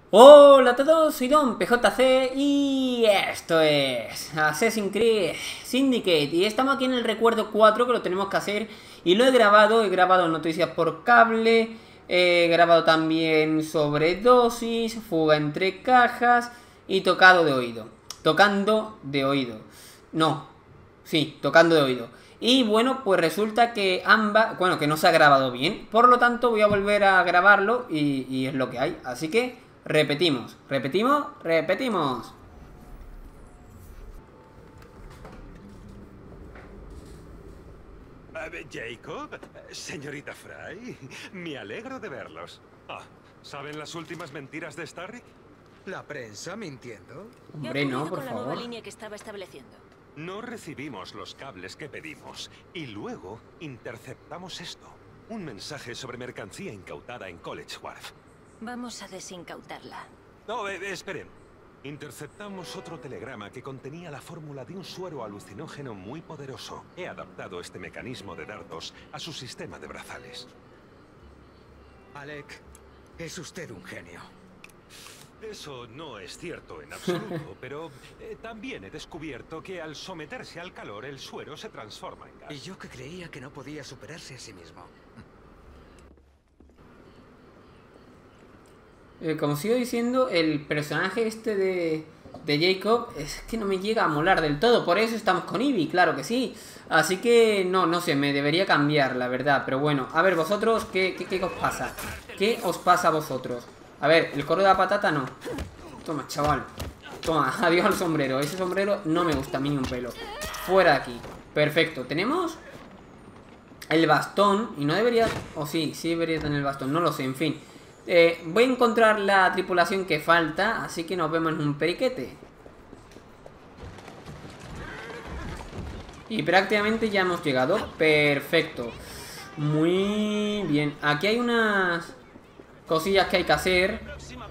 Hola a todos, soy Don PJC y esto es Assassin's Creed Syndicate. Y estamos aquí en el recuerdo 4 que lo tenemos que hacer. Y lo he grabado noticias por cable. He grabado también sobredosis, fuga entre cajas y tocado de oído. Tocando de oído. No, sí, tocando de oído. Y bueno, pues resulta que ambas, bueno, que no se ha grabado bien. Por lo tanto voy a volver a grabarlo y es lo que hay. Así que repetimos. Jacob, señorita Fry, me alegro de verlos. ¿Saben las últimas mentiras de Starrick? ¿La prensa mintiendo? Hombre, no, por con la nueva favor. línea que estaba estableciendo? No recibimos los cables que pedimos y luego interceptamos esto. Un mensaje sobre mercancía incautada en College Wharf. Vamos a desincautarla. No, esperen. Interceptamos otro telegrama que contenía la fórmula de un suero alucinógeno muy poderoso. He adaptado este mecanismo de dardos a su sistema de brazales. Alec, es usted un genio. Eso no es cierto en absoluto, pero también he descubierto que al someterse al calor el suero se transforma en gas. Y yo que creía que no podía superarse a sí mismo. Como sigo diciendo, el personaje este de Jacob es que no me llega a molar del todo. Por eso estamos con Ivy, claro que sí. Así que no sé, me debería cambiar, la verdad. Pero bueno, a ver, vosotros, ¿qué os pasa? ¿Qué os pasa a vosotros? A ver, el corro de la patata no. Toma, chaval. Toma, adiós al sombrero. Ese sombrero no me gusta a mí ni un pelo. Fuera de aquí. Perfecto, tenemos el bastón. Y no debería... O sí debería tener el bastón, no lo sé, en fin. Voy a encontrar la tripulación que falta, así que nos vemos en un periquete. Y prácticamente ya hemos llegado. Perfecto. Muy bien. Aquí hay unas cosillas que hay que hacer.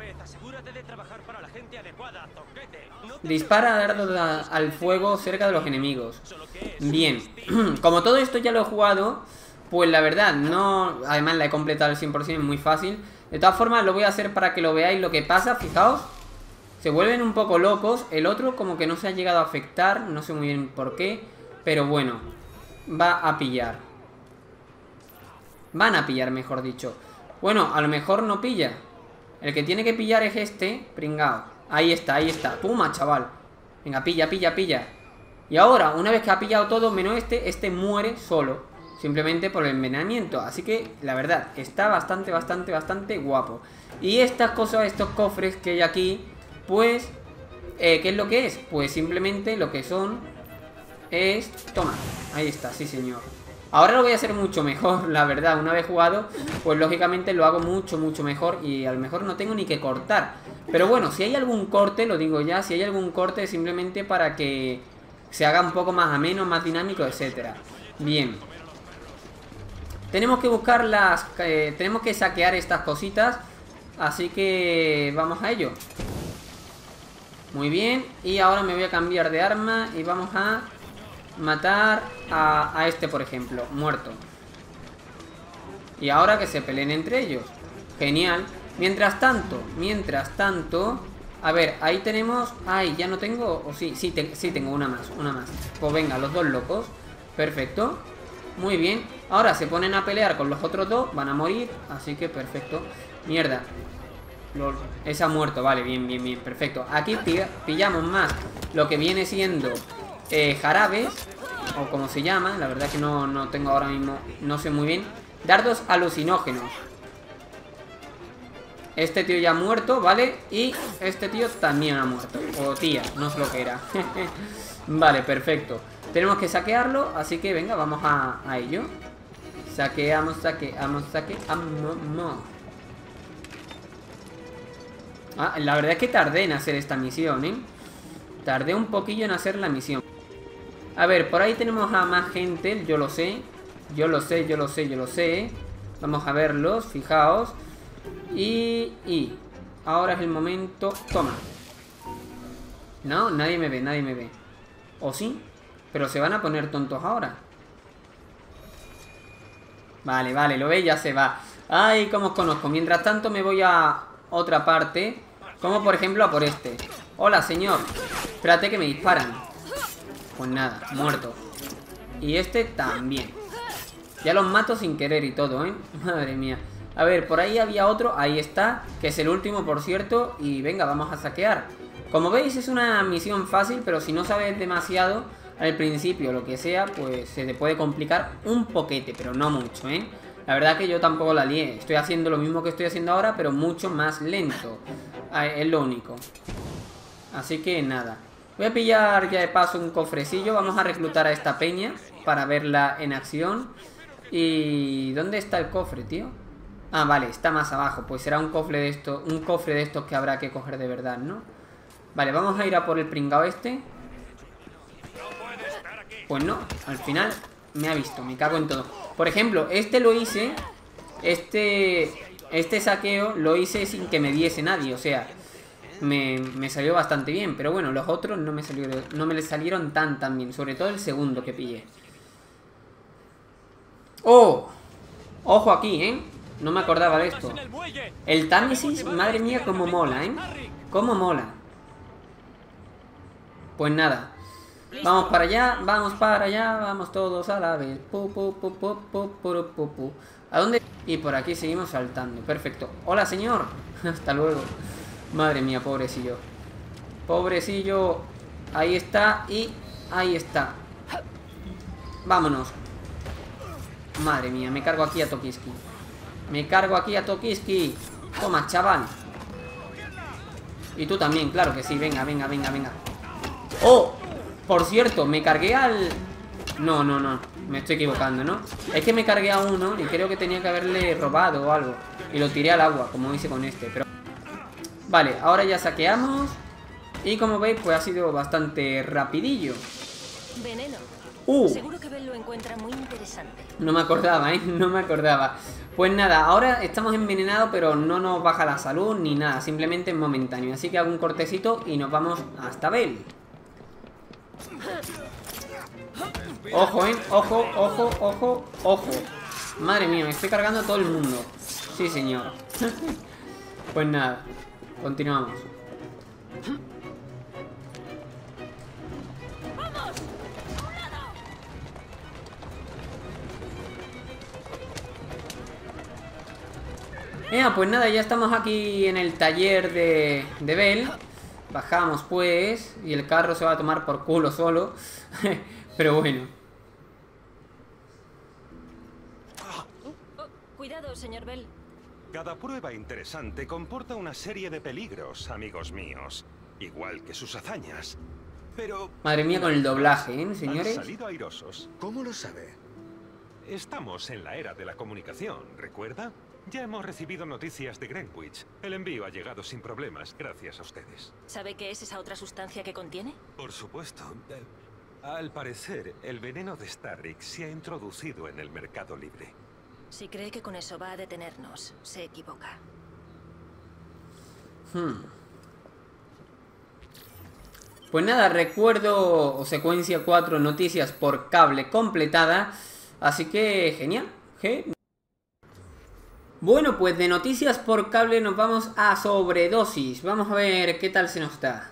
Dispara dardos al fuego cerca de los enemigos. Bien. Como todo esto ya lo he jugado, pues la verdad, no... Además la he completado al 100%, es muy fácil. De todas formas lo voy a hacer para que lo veáis lo que pasa. Fijaos, se vuelven un poco locos. El otro como que no se ha llegado a afectar. No sé muy bien por qué, pero bueno, va a pillar. Van a pillar, mejor dicho. Bueno, a lo mejor no pilla. El que tiene que pillar es este, pringao. Ahí está. Toma, chaval. Venga, pilla. Y ahora, una vez que ha pillado todo menos este muere solo. Simplemente por el envenenamiento. Así que, la verdad, está bastante guapo. Y estas cosas, estos cofres que hay aquí, pues, ¿qué es lo que es? Pues simplemente lo que son es... Toma, ahí está, sí señor. Ahora lo voy a hacer mucho mejor, la verdad. Una vez jugado, pues lógicamente lo hago mucho mejor. Y a lo mejor no tengo ni que cortar. Pero bueno, si hay algún corte, lo digo ya. Si hay algún corte, simplemente para que se haga un poco más ameno, más dinámico, etcétera. Bien. Tenemos que buscar las... tenemos que saquear estas cositas. Así que vamos a ello. Muy bien. Y ahora me voy a cambiar de arma. Y vamos a matar a este, por ejemplo. Muerto. Y ahora que se peleen entre ellos. Genial. Mientras tanto. A ver, ahí tenemos... Ay, ya no tengo... O sí tengo una más. Pues venga, los dos locos. Perfecto. Muy bien. Ahora se ponen a pelear con los otros dos. Van a morir. Así que perfecto. Mierda. Ese ha muerto. Vale, bien. Perfecto. Aquí pillamos más lo que viene siendo jarabes. O como se llama. La verdad es que no tengo ahora mismo. No sé muy bien. Dardos alucinógenos. Este tío ya ha muerto, ¿vale? Y este tío también ha muerto. O tía, no sé lo que era. Vale, perfecto. Tenemos que saquearlo, así que venga, vamos a ello. Saqueamos. La verdad es que tardé en hacer esta misión, ¿eh? Tardé un poquillo en hacer la misión. A ver, por ahí tenemos a más gente, yo lo sé. Yo lo sé. Vamos a verlos, fijaos. Y ahora es el momento. Toma. No, nadie me ve. ¿O sí? Pero se van a poner tontos ahora. Vale, lo veis, ya se va. Ay, cómo os conozco. Mientras tanto me voy a otra parte. Como por ejemplo a por este. Hola, señor. Espérate que me disparan. Pues nada, muerto. Y este también. Ya los mato sin querer y todo, ¿eh? Madre mía. A ver, por ahí había otro. Ahí está. Que es el último, por cierto. Y venga, vamos a saquear. Como veis, es una misión fácil. Pero si no sabes demasiado al principio, lo que sea, pues se te puede complicar un poquete. Pero no mucho, ¿eh? La verdad que yo tampoco la lié. Estoy haciendo lo mismo que estoy haciendo ahora, pero mucho más lento. Es lo único. Así que nada. Voy a pillar ya de paso un cofrecillo. Vamos a reclutar a esta peña para verla en acción. ¿Y dónde está el cofre, tío? Ah, vale, está más abajo. Pues será un cofre de estos que habrá que coger de verdad, ¿no? Vale, vamos a ir a por el pringao este. Pues no, al final me ha visto, me cago en todo. Por ejemplo, este lo hice. Este saqueo lo hice sin que me diese nadie. O sea, me salió bastante bien. Pero bueno, los otros no me salieron tan bien. Sobre todo el segundo que pillé. ¡Oh! Ojo aquí, ¿eh? No me acordaba de esto. El Támesis, madre mía, cómo mola, ¿eh? Cómo mola. Pues nada. Vamos para allá, vamos todos a la vez. ¿A dónde? Y por aquí seguimos saltando. Perfecto. Hola, señor. Hasta luego. Madre mía, pobrecillo. Pobrecillo. Ahí está y ahí está. Vámonos. Madre mía, me cargo aquí a Tokiski. Me cargo aquí a Tokiski. Toma, chaval. Y tú también, claro que sí. Venga. ¡Oh! Por cierto, me cargué al... No, me estoy equivocando, ¿no? Es que me cargué a uno y creo que tenía que haberle robado o algo. Y lo tiré al agua, como hice con este, pero... Vale, ahora ya saqueamos. Y como veis, pues ha sido bastante rapidillo. Veneno. Seguro que Bell lo encuentra muy interesante. No me acordaba, ¿eh? No me acordaba. Pues nada, ahora estamos envenenados, pero no nos baja la salud ni nada. Simplemente es momentáneo. Así que hago un cortecito y nos vamos hasta Bell. Ojo, ojo. Madre mía, me estoy cargando a todo el mundo. Sí, señor. Pues nada, continuamos. Pues nada, ya estamos aquí en el taller de Bell. Bajamos pues. Y el carro se va a tomar por culo solo. Pero bueno. Cuidado, señor Bell. Cada prueba interesante comporta una serie de peligros, amigos míos. Igual que sus hazañas. Pero... Madre mía con el doblaje, ¿eh, señores? Han salido airosos. ¿Cómo lo sabe? Estamos en la era de la comunicación, ¿recuerda? Ya hemos recibido noticias de Greenwich. El envío ha llegado sin problemas, gracias a ustedes. ¿Sabe qué es esa otra sustancia que contiene? Por supuesto. Al parecer, el veneno de Starrick se ha introducido en el mercado libre. Si cree que con eso va a detenernos, se equivoca. Pues nada, recuerdo o secuencia 4 noticias por cable completada. Así que genial. Bueno, pues de noticias por cable nos vamos a sobredosis. Vamos a ver qué tal se nos da.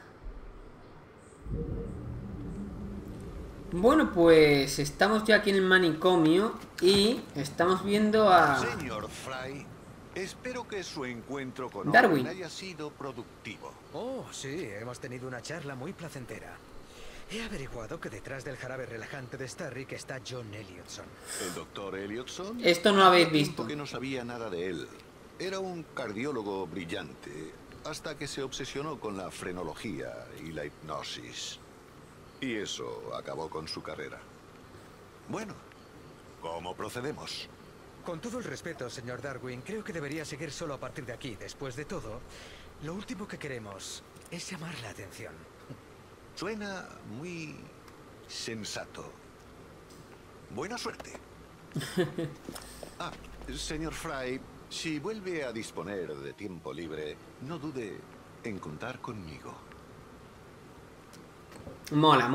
Bueno, pues estamos ya aquí en el manicomio y estamos viendo a... Señor Fry, espero que su encuentro con Darwin Owen haya sido productivo. Oh, sí, hemos tenido una charla muy placentera. He averiguado que detrás del jarabe relajante de Starrick está John Elliotson. ¿El doctor Elliotson? Esto no lo habéis Hacía visto. tiempo que no sabía nada de él. Era un cardiólogo brillante, hasta que se obsesionó con la frenología y la hipnosis. Y eso acabó con su carrera. Bueno, ¿cómo procedemos? Con todo el respeto, señor Darwin, creo que debería seguir solo a partir de aquí. Después de todo, lo último que queremos es llamar la atención. Suena muy sensato. Buena suerte. Señor Fry, si vuelve a disponer de tiempo libre, no dude en contar conmigo. Mola.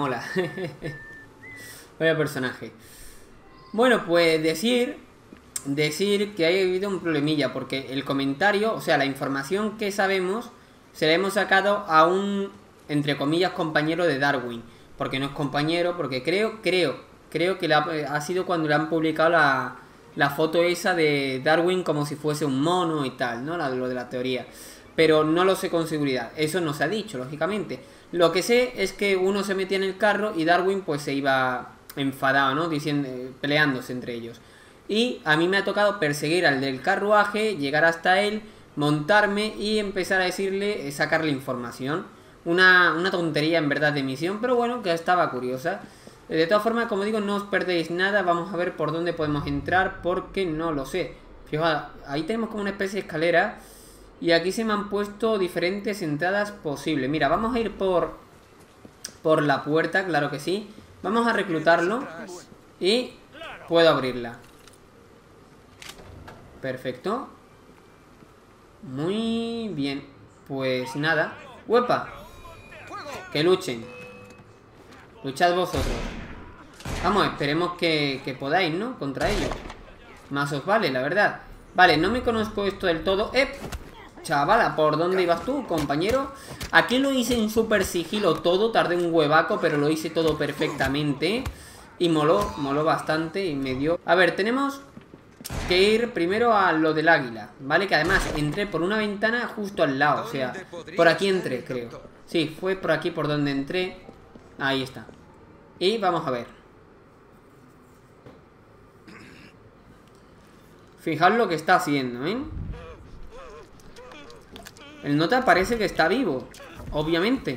Vaya personaje. Bueno, pues decir que ha habido un problemilla, porque el comentario, o sea, la información que sabemos se la hemos sacado a un, entre comillas, compañero de Darwin. Porque no es compañero, porque creo que ha sido cuando le han publicado la foto esa de Darwin como si fuese un mono y tal, ¿no? Lo de la teoría. Pero no lo sé con seguridad. Eso no se ha dicho, lógicamente. Lo que sé es que uno se metía en el carro y Darwin pues se iba enfadado, ¿no? Diciendo, peleándose entre ellos. Y a mí me ha tocado perseguir al del carruaje, llegar hasta él, montarme y empezar a decirle, sacarle información. Una tontería en verdad de misión, pero bueno, que estaba curiosa. De todas formas, como digo, no os perdéis nada. Vamos a ver por dónde podemos entrar, porque no lo sé. Fijaos, ahí tenemos como una especie de escalera. Y aquí se me han puesto diferentes entradas posibles. Mira, vamos a ir por la puerta, claro que sí. Vamos a reclutarlo. Y puedo abrirla. Perfecto. Muy bien. Pues nada. ¡Huepa! Que luchen. Luchad vosotros. Vamos, esperemos que podáis, ¿no? Contra ellos. Más os vale, la verdad. Vale, no me conozco esto del todo. Chavala, ¿por dónde ibas tú, compañero? Aquí lo hice en súper sigilo todo. Tardé un huevaco, pero lo hice todo perfectamente. Y moló bastante y me dio... A ver, tenemos que ir primero a lo del águila, ¿vale? Que además entré por una ventana justo al lado. O sea, por aquí entré, creo. Sí, fue por aquí por donde entré. Ahí está. Y vamos a ver. Fijaos lo que está haciendo, ¿eh? El nota parece que está vivo, obviamente.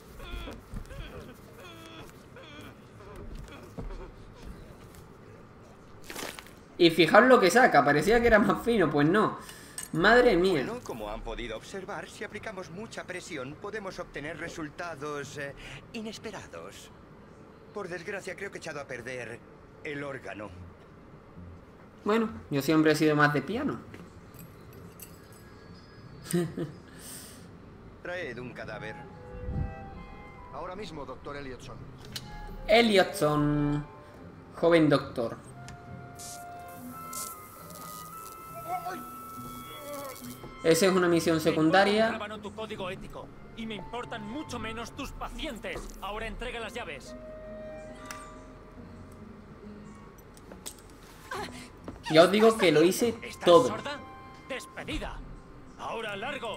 Y fijaos lo que saca, parecía que era más fino, pues no. Madre mía. Bueno, como han podido observar, si aplicamos mucha presión, podemos obtener resultados inesperados. Por desgracia, creo que he echado a perder el órgano. Bueno, yo siempre he sido más de piano. Traed un cadáver. Ahora mismo, doctor Elliotson. Elliotson, joven doctor. Esa es una misión secundaria. Tu código ético y me importan mucho menos tus pacientes. Ahora entrega las llaves. Ya os digo que lo hice todo. ¿Sorda? Despedida. Ahora largo.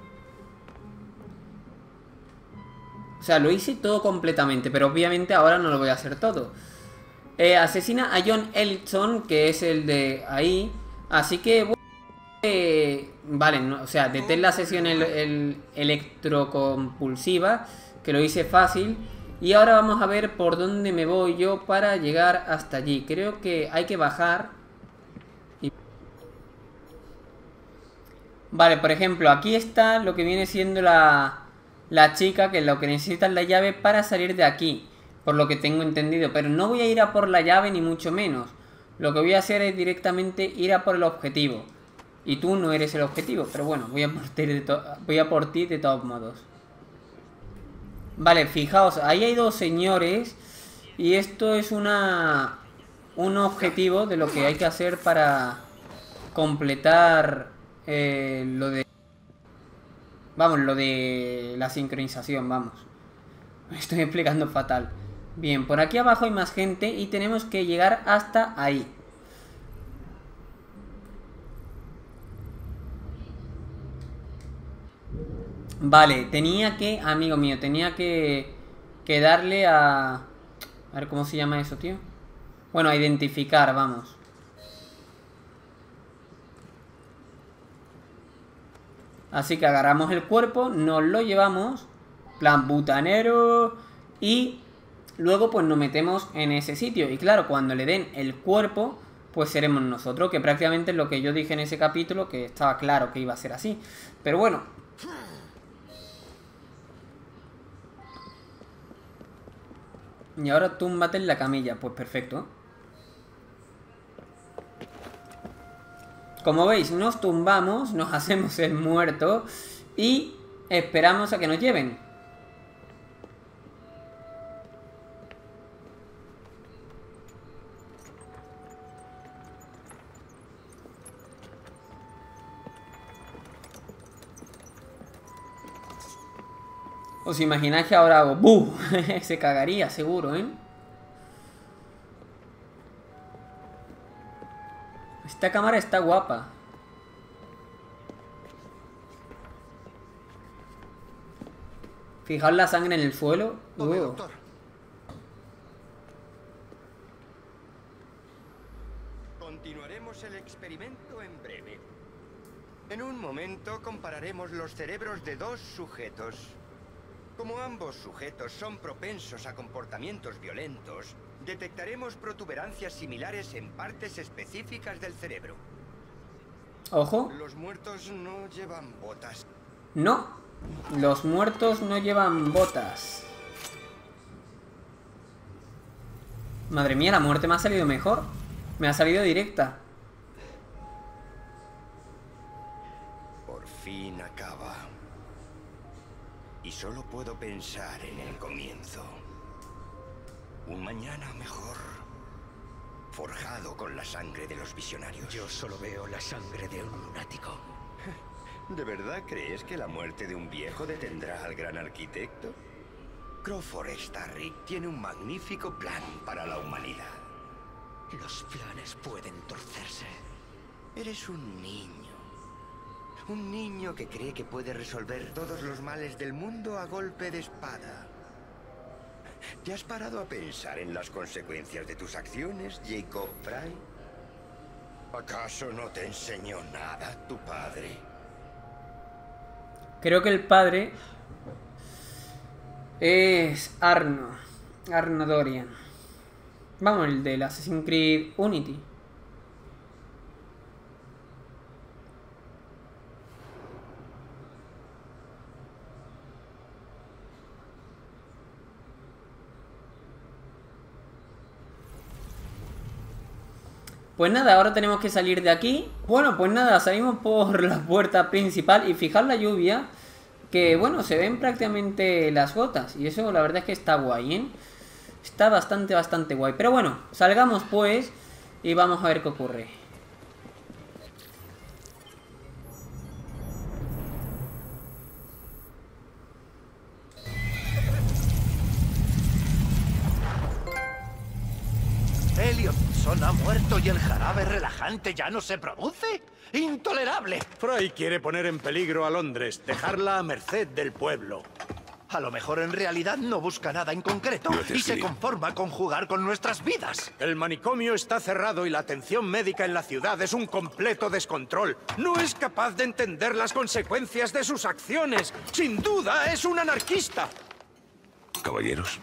O sea, lo hice todo completamente, pero obviamente ahora no lo voy a hacer todo. Asesina a John Elliotson, que es el de ahí. Así que... vale, no, o sea, detén la sesión electrocompulsiva, que lo hice fácil. Y ahora vamos a ver por dónde me voy yo para llegar hasta allí. Creo que hay que bajar. Vale, por ejemplo, aquí está lo que viene siendo la chica, que lo que necesita es la llave para salir de aquí, por lo que tengo entendido. Pero no voy a ir a por la llave ni mucho menos. Lo que voy a hacer es directamente ir a por el objetivo. Y tú no eres el objetivo, pero bueno, voy a por ti de todos modos. Vale, fijaos, ahí hay dos señores. Y esto es un objetivo de lo que hay que hacer para completar lo de... Vamos, lo de la sincronización, vamos. Me estoy explicando fatal. Bien, por aquí abajo hay más gente y tenemos que llegar hasta ahí. Vale, tenía que, amigo mío, tenía que darle a ver cómo se llama eso, tío. Bueno, a identificar, vamos. Así que agarramos el cuerpo, nos lo llevamos, plan butanero, y luego pues nos metemos en ese sitio. Y claro, cuando le den el cuerpo, pues seremos nosotros, que prácticamente es lo que yo dije en ese capítulo, que estaba claro que iba a ser así. Pero bueno. Y ahora túmbate en la camilla, pues perfecto. Como veis, nos tumbamos, nos hacemos el muerto y esperamos a que nos lleven. ¿Os imagináis que ahora hago ¡buh! Se cagaría, seguro, ¿eh? Esta cámara está guapa. Fijaos la sangre en el suelo. Tome, doctor. Continuaremos el experimento en breve. En un momento compararemos los cerebros de dos sujetos. Como ambos sujetos son propensos a comportamientos violentos, detectaremos protuberancias similares en partes específicas del cerebro. Ojo. Los muertos no llevan botas. No. Los muertos no llevan botas. Madre mía, la muerte me ha salido mejor. Me ha salido directa. Por fin acaba. Y solo puedo pensar en el comienzo. Un mañana mejor. Forjado con la sangre de los visionarios. Yo solo veo la sangre de un lunático. ¿De verdad crees que la muerte de un viejo detendrá al gran arquitecto? Crawford Starrick tiene un magnífico plan para la humanidad. Los planes pueden torcerse. Eres un niño. Un niño que cree que puede resolver todos los males del mundo a golpe de espada. ¿Te has parado a pensar en las consecuencias de tus acciones, Jacob Frye? ¿Acaso no te enseñó nada tu padre? Creo que el padre es Arno Dorian. Vamos, el del Assassin's Creed Unity. Pues nada, ahora tenemos que salir de aquí. Bueno, pues nada, salimos por la puerta principal. Y fijar la lluvia, que bueno, se ven prácticamente las gotas. Y eso la verdad es que está guay, ¿eh? Está bastante guay. Pero bueno, salgamos pues y vamos a ver qué ocurre. Elliotson ha muerto y el jarabe relajante ya no se produce. ¡Intolerable! Frye quiere poner en peligro a Londres, dejarla a merced del pueblo. A lo mejor en realidad no busca nada en concreto y se conforma con jugar con nuestras vidas. El manicomio está cerrado y la atención médica en la ciudad es un completo descontrol. No es capaz de entender las consecuencias de sus acciones. Sin duda es un anarquista. Caballeros,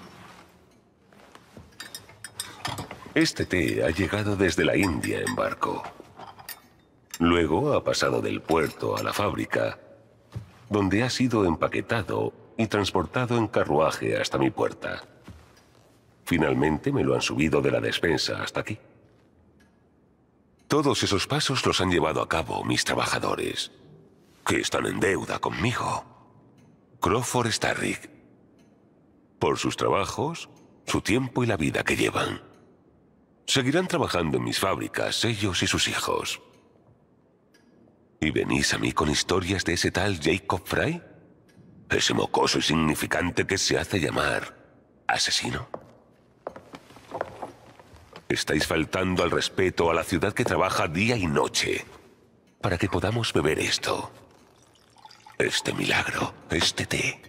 este té ha llegado desde la India en barco. Luego ha pasado del puerto a la fábrica, donde ha sido empaquetado y transportado en carruaje hasta mi puerta. Finalmente me lo han subido de la despensa hasta aquí. Todos esos pasos los han llevado a cabo mis trabajadores, que están en deuda conmigo. Crawford Starrick. Por sus trabajos, su tiempo y la vida que llevan. Seguirán trabajando en mis fábricas, ellos y sus hijos. ¿Y venís a mí con historias de ese tal Jacob Frye? Ese mocoso insignificante que se hace llamar asesino. Estáis faltando al respeto a la ciudad que trabaja día y noche para que podamos beber esto. Este milagro, este té.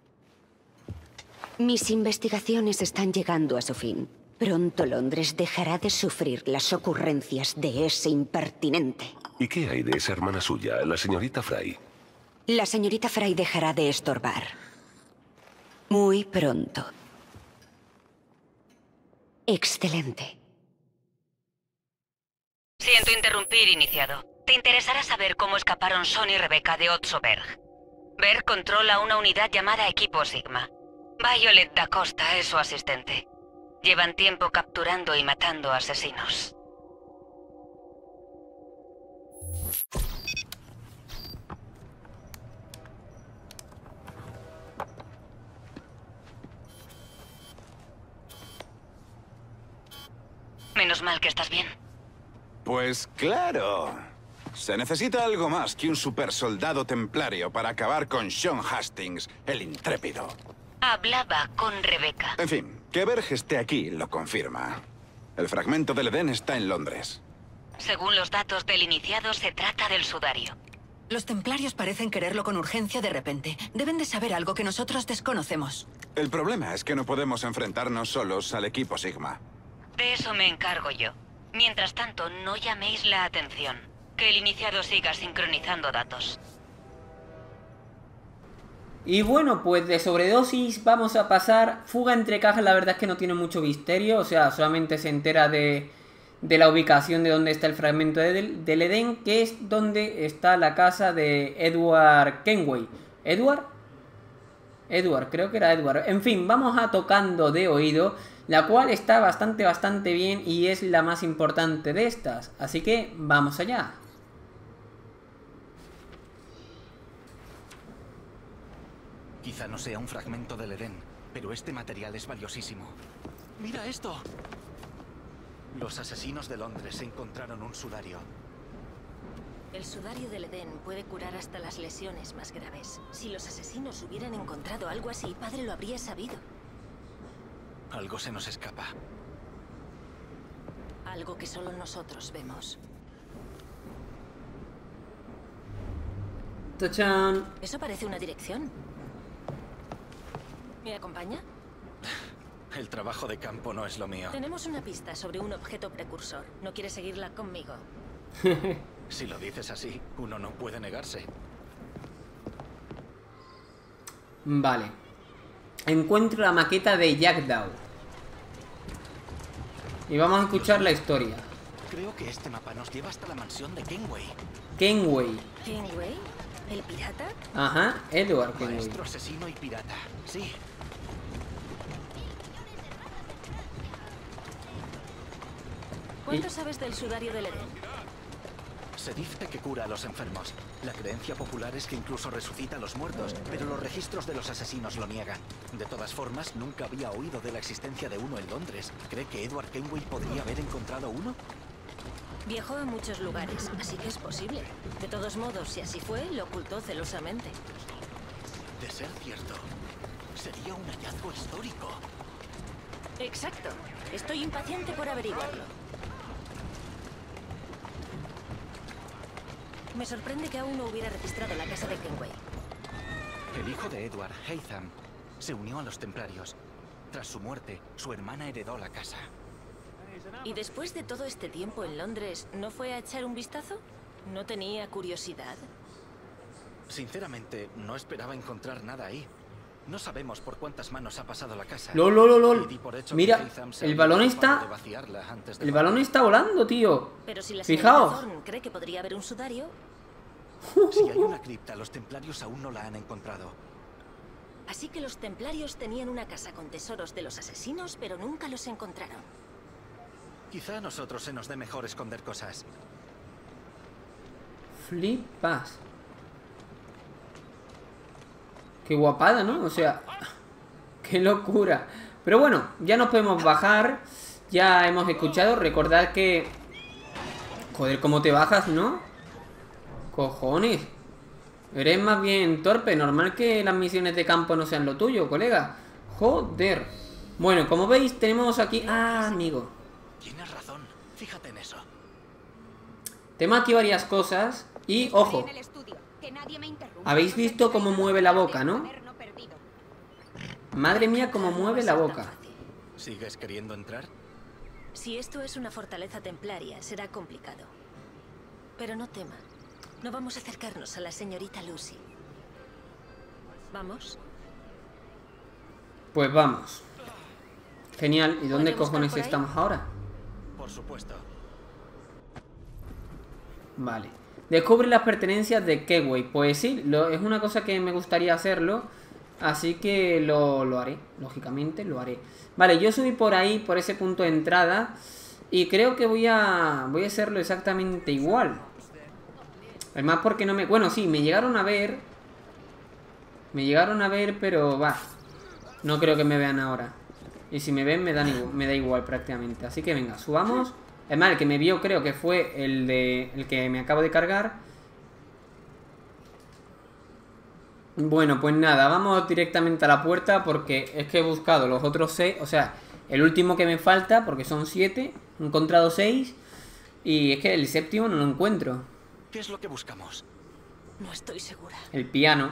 Mis investigaciones están llegando a su fin. Pronto Londres dejará de sufrir las ocurrencias de ese impertinente. ¿Y qué hay de esa hermana suya, la señorita Frye? La señorita Frye dejará de estorbar. Muy pronto. Excelente. Siento interrumpir, iniciado. Te interesará saber cómo escaparon Son y Rebecca de Otsoberg. Berg controla una unidad llamada Equipo Sigma. Violet da Costa es su asistente. Llevan tiempo capturando y matando asesinos. Menos mal que estás bien. Pues claro. Se necesita algo más que un super soldado templario para acabar con Sean Hastings, el intrépido. Hablaba con Rebeca. En fin, que Berg esté aquí lo confirma. El fragmento del Edén está en Londres. Según los datos del iniciado, se trata del sudario. Los templarios parecen quererlo con urgencia de repente. Deben de saber algo que nosotros desconocemos. El problema es que no podemos enfrentarnos solos al equipo Sigma. De eso me encargo yo. Mientras tanto, no llaméis la atención. Que el iniciado siga sincronizando datos. Y bueno, pues de sobredosis vamos a pasar. Fuga entre cajas, la verdad es que no tiene mucho misterio. O sea, solamente se entera de la ubicación de donde está el fragmento del Edén, que es donde está la casa de Edward Kenway. ¿Edward? Edward, creo que era Edward. En fin, vamos a Tocando de Oído, la cual está bastante bien y es la más importante de estas. Así que vamos allá. Quizá no sea un fragmento del Edén, pero este material es valiosísimo. ¡Mira esto! Los asesinos de Londres encontraron un sudario. El sudario del Edén puede curar hasta las lesiones más graves. Si los asesinos hubieran encontrado algo así, padre lo habría sabido. Algo se nos escapa. Algo que solo nosotros vemos. ¡Tachán! Eso parece una dirección. ¿Me acompaña? El trabajo de campo no es lo mío. Tenemos una pista sobre un objeto precursor. ¿No quieres seguirla conmigo? Si lo dices así, uno no puede negarse. Vale. Encuentro la maqueta de Jackdaw. Y vamos a escuchar la historia. Creo que este mapa nos lleva hasta la mansión de Kenway. Kenway. ¿Kenway? ¿El pirata? Ajá, Edward Kenway. Maestro asesino y pirata, sí. ¿Cuánto sabes del sudario del Edén? Se dice que cura a los enfermos. La creencia popular es que incluso resucita a los muertos, pero los registros de los asesinos lo niegan. De todas formas, nunca había oído de la existencia de uno en Londres. ¿Cree que Edward Kenway podría haber encontrado uno? Viajó a muchos lugares, así que es posible. De todos modos, si así fue, lo ocultó celosamente. De ser cierto, sería un hallazgo histórico. Exacto. Estoy impaciente por averiguarlo. Me sorprende que aún no hubiera registrado la casa de Kenway. El hijo de Edward, Haytham, se unió a los templarios. Tras su muerte, su hermana heredó la casa. ¿Y después de todo este tiempo en Londres, no fue a echar un vistazo? ¿No tenía curiosidad? Sinceramente, no esperaba encontrar nada ahí. No sabemos por cuántas manos ha pasado la casa. LOL. Mira, el balón está... El balón está volando, tío. Pero si la Fijaos. Thorne cree que podría haber un sudario... Si hay una cripta, los templarios aún no la han encontrado. Así que los templarios tenían una casa con tesoros de los asesinos, pero nunca los encontraron. Quizá a nosotros se nos dé mejor esconder cosas. Flipas. Qué guapada, ¿no? O sea, qué locura. Pero bueno, ya nos podemos bajar. Ya hemos escuchado. Recordad que... Joder, ¿cómo te bajas, no? Cojones. Eres más bien torpe. Normal que las misiones de campo no sean lo tuyo, colega. Joder. Bueno, como veis, tenemos aquí... Ah, amigo. Tienes razón. Fíjate en eso. Tengo aquí varias cosas. Y, ojo. Habéis visto cómo mueve la boca, ¿no? Madre mía, cómo mueve la boca. ¿Sigues queriendo entrar? Si esto es una fortaleza templaria, será complicado. Pero no tema. No vamos a acercarnos a la señorita Lucy. ¿Vamos? Pues vamos. Genial. ¿Y dónde cojones estamos ahora? Por supuesto. Vale. Descubre las pertenencias de Kenway. Pues sí, es una cosa que me gustaría hacerlo. Así que lo haré. Lógicamente lo haré. Vale, yo subí por ahí, por ese punto de entrada. Y creo que voy a hacerlo exactamente igual. Además porque no me... Bueno, sí, me llegaron a ver. Pero va. No creo que me vean ahora. Y si me ven me da igual prácticamente. Así que venga, subamos. Es más, el que me vio creo que fue el que me acabo de cargar. Bueno, pues nada, vamos directamente a la puerta porque es que he buscado los otros 6, o sea, el último que me falta, porque son 7, he encontrado 6 y es que el séptimo no lo encuentro. ¿Qué es lo que buscamos? No estoy segura. El piano.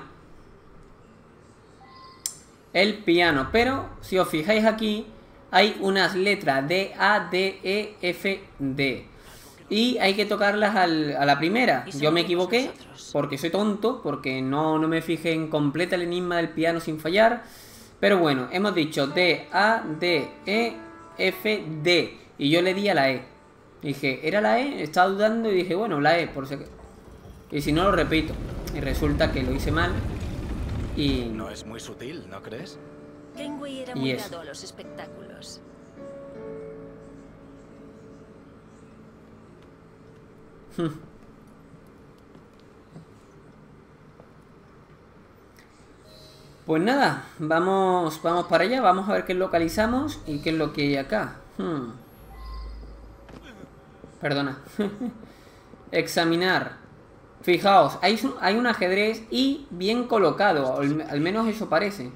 El piano, pero si os fijáis aquí hay unas letras D, A, D, E, F, D. Y hay que tocarlas a la primera. Yo me equivoqué porque soy tonto, porque no me fijé en completa el enigma del piano sin fallar. Pero bueno, hemos dicho D, A, D, E, F, D. Y yo le di a la E. Dije, ¿era la E? Estaba dudando y dije, bueno, la E, por si... Y si no, lo repito. Y resulta que lo hice mal. Y... No es muy sutil, ¿no crees? Kenway era muy dado a los espectáculos. Pues nada, vamos para allá, vamos a ver qué localizamos y qué es lo que hay acá. Perdona. Examinar. Fijaos, hay un ajedrez y bien colocado, al menos eso parece.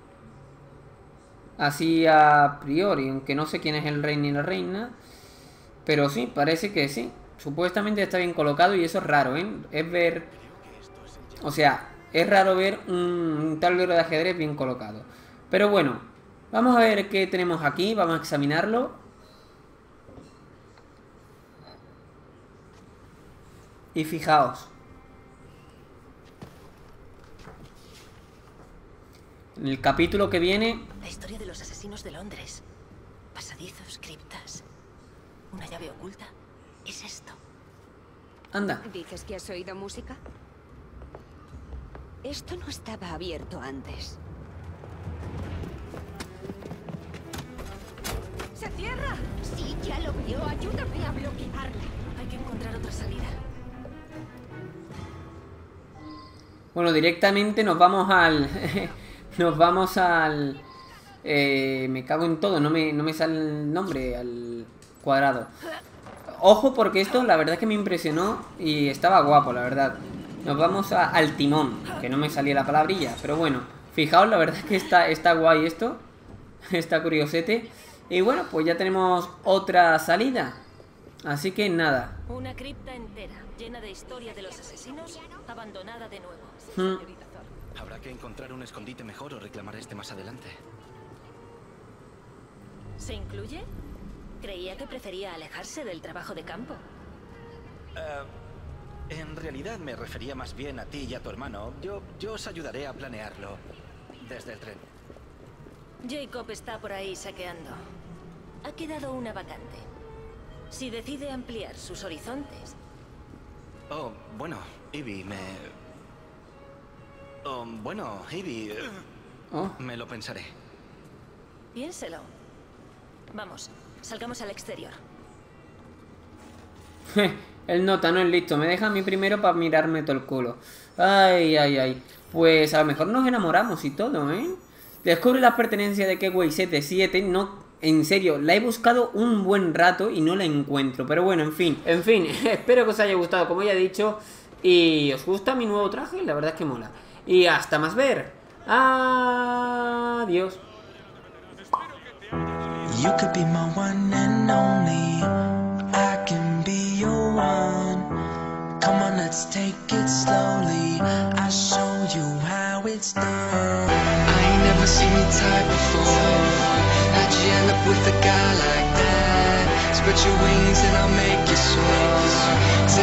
Así a priori, aunque no sé quién es el rey ni la reina. Pero sí, parece que sí. Supuestamente está bien colocado y eso es raro, ¿eh? Es ver... O sea, es raro ver un tablero de ajedrez bien colocado. Pero bueno, vamos a ver qué tenemos aquí, vamos a examinarlo. Y fijaos. En el capítulo que viene... La historia de los asesinos de Londres. Pasadizos, criptas. Una llave oculta. ¿Es esto? Anda. ¿Dices que has oído música? Esto no estaba abierto antes. ¡Se cierra! Sí, ya lo veo. Ayúdame a bloquearla. Hay que encontrar otra salida. Bueno, directamente nos vamos al... nos vamos al... me cago en todo, no me sale el nombre, al cuadrado. Ojo porque esto la verdad es que me impresionó y estaba guapo, la verdad. Nos vamos al timón, que no me salía la palabrilla, pero bueno. Fijaos, la verdad es que está guay esto. Está curiosete. Y bueno, pues ya tenemos otra salida. Así que nada. Una cripta entera, llena de historia de los asesinos, abandonada de nuevo. Habrá que encontrar un escondite mejor o reclamar este más adelante. ¿Se incluye? Creía que prefería alejarse del trabajo de campo. En realidad me refería más bien a ti y a tu hermano. Yo os ayudaré a planearlo desde el tren. Jacob está por ahí saqueando. Ha quedado una vacante. Si decide ampliar sus horizontes... Oh, bueno, Ivy, Ivy, me lo pensaré. Piénselo. Vamos, salgamos al exterior. El nota no es listo. Me deja a mí primero para mirarme todo el culo. Ay, ay, ay. Pues a lo mejor nos enamoramos y todo, ¿eh? Descubre las pertenencias de Kenway 77. No, en serio, la he buscado un buen rato y no la encuentro. Pero bueno, en fin. Espero que os haya gustado, como ya he dicho. Y os gusta mi nuevo traje, la verdad es que mola. Y hasta más ver. Adiós. You could be my one and only. I can be your one. Come on, let's take it slowly. I'll show you how it's done. I ain't never seen your type before. How'd you end up with a guy like that? Spread your wings and I'll make you soar.